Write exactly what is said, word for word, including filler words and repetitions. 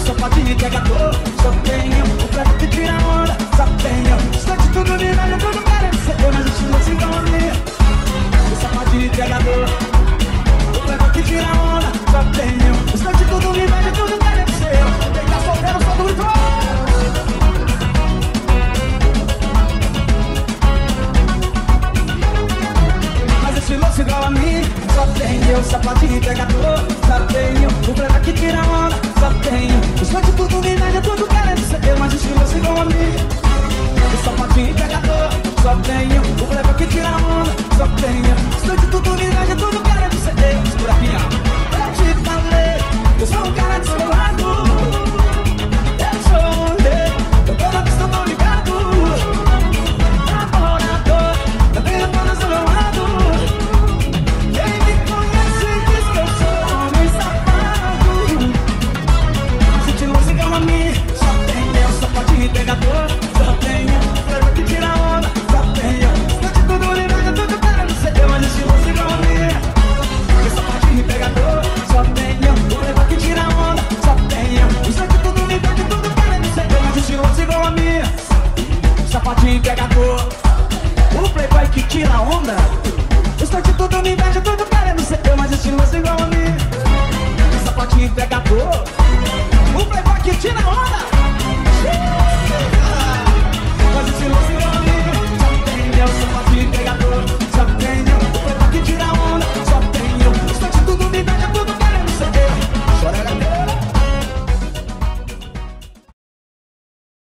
sou patinho pegador. Só tenho o prato que tira onda. Só tenho estou de tudo virado, tudo querendo ser eu, mas estiloso igual a mim. Eu sou patinho pegador. O prato que tira onda. Só tenho estou de tudo virado, tudo querendo ser eu. Quem tá solteiro, só do ritual. Estiloso igual a mim, só tenho sapatinho pegador. Só tenho o brega que tira onda. Só tenho os fãs de tudo, inveja, tudo querendo ser eu, mas estiloso igual a mim. O sapatinho pegador. Só tenho o brega que tira onda. Só tenho os fãs de tudo, inveja, tudo querendo ser eu. Escura aqui, ó. Eu te falei, eu sou um cara descolado. Eu sou um rei, eu tô na pista, tô ligado. Namorador, eu tenho todas do meu lado. Pegador, só tenho brega que tira onda. Só tenho estou de tudo ligado, tudo querendo ser eu, mas estiloso igual a mim. Eu sou patinho pegador. Só tenho brega que tira onda. Só tenho estou de tudo ligado, tudo querendo ser eu, mas estiloso igual a mim. Sapatinho pegador, o playboy que tira onda. Estou de tudo, me inveja, tudo querendo ser eu, mas estiloso igual a mim. Sapatinho pegador, o playboy que tira onda.